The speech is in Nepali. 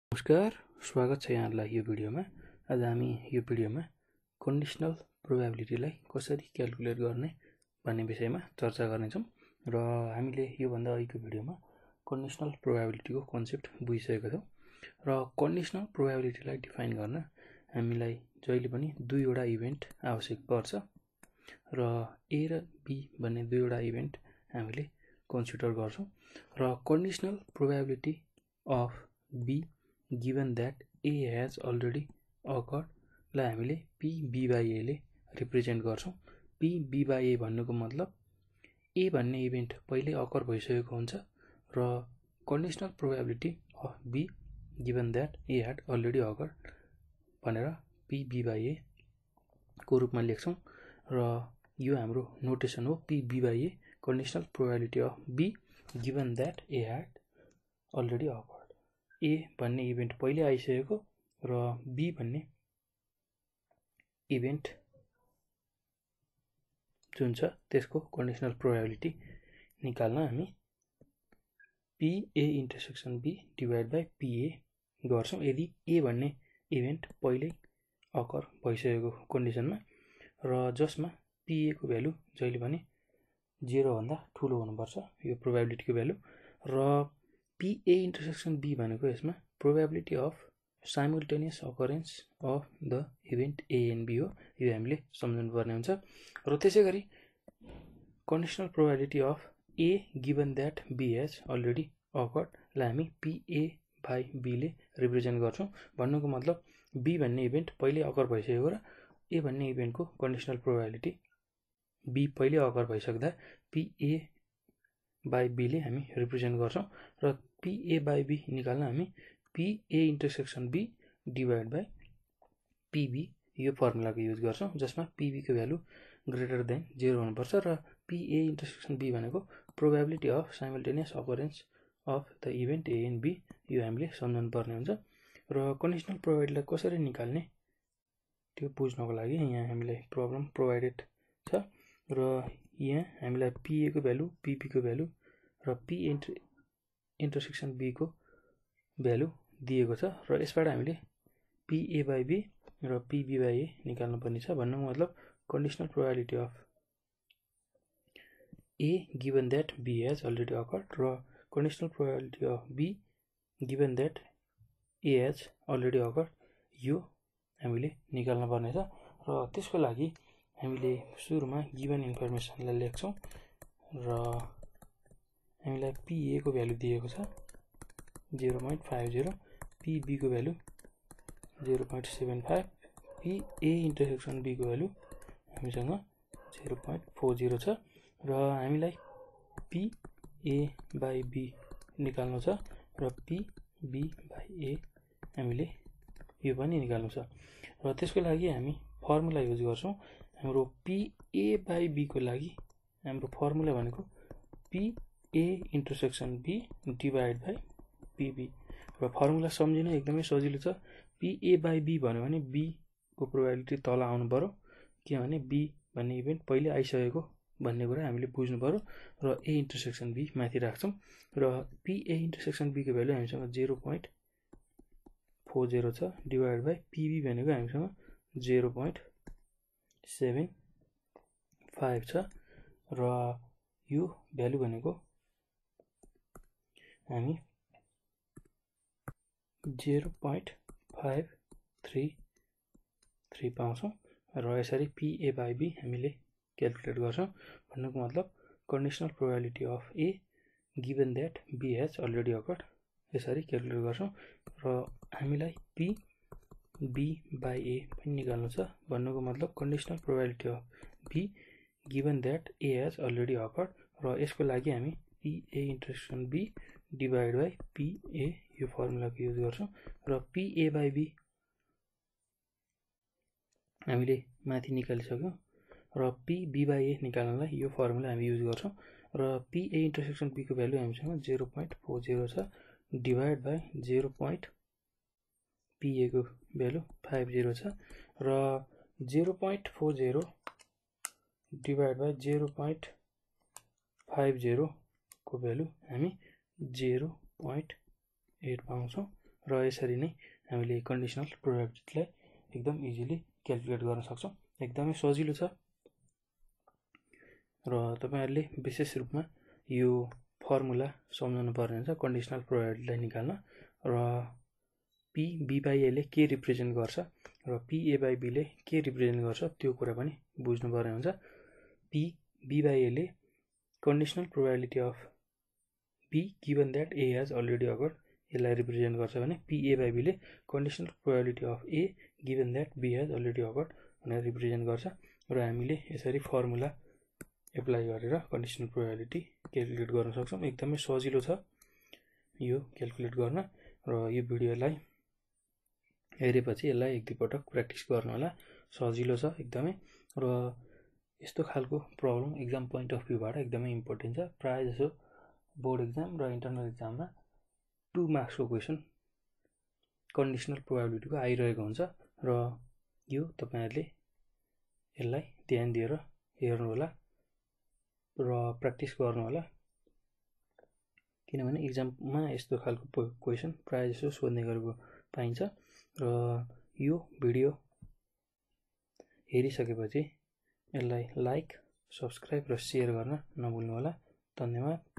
नमस्कार, स्वागत छ यहाँलाई यो भिडियोमा। आज हामी यो भिडियोमा कन्डिसनल प्रोबेबिलिटीलाई कसरी क्याल्कुलेट गर्ने भन्ने विषयमा चर्चा गर्नेछौँ र हामीले योभन्दा अघिको भिडियोमा कन्डिसनल प्रोबेबिलिटीको कन्सेप्ट बुझिसकेका छौँ र कन्डिसनल प्रोबेबिलिटीलाई डिफाइन गर्न हामीलाई जहिले पनि दुईवटा इभेन्ट आवश्यक पर्छ र ए र बी भन्ने दुईवटा इभेन्ट हामीले कन्सिडर गर्छौँ र conditional probability of B given that A has already occurred लाई हामीले PB by A ले रिप्रेजेन्ट गर्छौँ। PB by A भन्नुको मतलब A भन्ने इभेन्ट पहिले अकर भइसकेको हुन्छ र conditional probability of B given that A had already occurred भनेर PB by A को रूपमा लेख्छौँ र यो हाम्रो नोटेसन हो। PB by A conditional probability of B given that A had already occurred। A भन्ने इभेन्ट पहिले आइसकेको र बी भन्ने इभेन्ट जुन छ त्यसको कन्डिसनल प्रोबेबिलिटी निकाल्न हामी PA intersection B divide by PA गर्छौँ यदि ए भन्ने इभेन्ट पहिल्यै अकर भइसकेको कन्डिसनमा र जसमा PA को भ्यालु जहिले पनि 0 भन्दा ठुलो हुनुपर्छ यो प्रोबेबिलिटीको भ्यालु र PA इन्टरसेक्सन B भनेको यसमा probability of simultaneous occurrence of the event A and B हो। यो हामीले सम्झनु पर्ने हुन्छ र त्यसैगरी conditional probability of A given that B has already occurred लाई हामी PA बाइ B ले रिप्रेजेन्ट गर्छौँ। भन्नुको मतलब B भन्ने इभेन्ट पहिले अकर भइसकेको र A भन्ने इभेन्टको कन्डिसनल प्रोबेबिलिटी B पहिले अकर भइसक्दा PA बाइ B ले हामी रिप्रेजेन्ट गर्छौँ र PA बाइ B निकाल्न हामी PA intersection B divide by PB यो फर्मुलाको युज गर्छौँ जसमा PB को भ्यालु ग्रेटर देन 0 हुनुपर्छ र PA इन्टरसेक्सन B भनेको probability of simultaneous occurrence of the event A and B यो हामीले सम्झनु पर्ने हुन्छ र कन्डिसनल प्रोबेबिलिटीलाई कसरी निकाल्ने त्यो बुझ्नको लागि यहाँ हामीलाई प्रब्लम प्रोभाइडेड छ र यहाँ हामीलाई PA को भ्यालु PB को भ्यालु र PA इन्टरसेक्सन B को भ्यालु दिएको छ र यसबाट हामीले PA बाइ B र PB बाइ A निकाल्नु पर्ने छ। भन्नुको मतलब conditional probability of A given that B has already occurred र conditional probability of B given that A has already occurred यो हामीले निकाल्नु पर्ने छ र त्यसको लागि हामीले सुरुमा गिभन इन्फर्मेसनलाई लेख्छौँ र हामीलाई PA को भ्यालु दिएको छ 0.50, PB को भ्यालु 0.75, PA इन्टरसेक्सन B को भ्यालु हामीसँग 0.40 छ र हामीलाई PA बाइ B निकाल्नु छ र PB बाइ A हामीले यो पनि निकाल्नु छ र त्यसको लागि हामी फर्मुला युज गर्छौँ। हाम्रो PA बाइ B को लागि हाम्रो फर्मुला भनेको PA intersection B divide by PB र फर्मुला सम्झिन एकदमै सजिलो छ। PA बाइ B भन्यो भने B को प्रोबेबिलिटी तल आउनु पर्यो किनभने B भन्ने इभेन्ट पहिले आइसकेको भन्ने कुरा हामीले बुझ्नु पर्यो र A इन्टरसेक्सन B माथि राख्छौँ र PA इन्टरसेक्सन B को भ्यालु हामीसँग 0.40 छ डिभाइड बाइ PB भनेको हामीसँग 0.75 छ र यो भ्यालु भनेको हामी 0.533 पाउँछौँ र यसरी PA बाइ B हामीले क्याल्कुलेट गर्छौँ। भन्नुको मतलब conditional probability of A given that B has already occurred यसरी क्याल्कुलेट गर्छौँ र हामीलाई PB बाइ A पनि निकाल्नु छ। भन्नुको मतलब conditional probability of B given that A has already occurred र यसको लागि हामी PA intersection B divide by PA यो फर्मुलाको युज गर्छौँ र PA बाइ B हामीले माथि निकालिसक्यौँ र PB बाइ A निकाल्नलाई यो फर्मुला हामी युज गर्छौँ र PA इन्टरसेक्सन B को भ्यालु हामीसँग 0.40 छ डिभाइड बाइ 0.PA को भ्यालु 50 छ र 0.40 डिभाइड बाइ 0.50 को भ्यालु हामी 0.8 पाउँछौँ र यसरी नै हामीले कन्डिसनल प्रोबेबिलिटीलाई एकदम इजिली क्याल्कुलेट गर्न सक्छौँ। एकदमै सजिलो छ र तपाईहरुले विशेष रूपमा यो फर्मुला सम्झनु पर्ने हुन्छ कन्डिसनल प्रोबेबिलिटीलाई निकाल्न र P B/A ले के रिप्रेजेन्ट गर्छ र P A/B ले के रिप्रेजेन्ट गर्छ त्यो कुरा पनि बुझ्नु पर्ने हुन्छ। P B/A ले conditional probability of B given that A has already occurred यसलाई रिप्रेजेन्ट गर्छ भने P A/B ले conditional probability of A given that B has already occurred भनेर रिप्रेजेन्ट गर्छ र हामीले यसरी फर्मुला एप्लाई गरेर कन्डिसनल प्रोबेबिलिटी क्याल्कुलेट गर्न सक्छौं। एकदमै सजिलो छ यो क्याल्कुलेट गर्न र यो भिडियोलाई हेरेपछि यसलाई एक दुई पटक प्र्याक्टिस गर्नु होला। सजिलो छ एकदमै र यस्तो खालको प्रब्लम एक्जाम पोइन्ट अफ भ्यूबाट एकदमै इम्पोर्टेन्ट छ। प्राय जसो बोर्ड एक्जाम र इन्टरनल एक्जाममा 2 मार्क्सको क्वेशन कन्डिसनल प्रोबेबिलिटीको आइरहेको हुन्छ र यो तपाईहरुले यसलाई ध्यान दिएर हेर्नु होला र प्र्याक्टिस गर्नु होला किनभने एक्जाममा यस्तो खालको क्वेशन प्राय जसो सोध्ने गरेको पाइन्छ र यो भिडियो हेरिसकेपछि यसलाई लाइक, सब्स्क्राइब र शेयर गर्न नभुल्नु होला। धन्यवाद।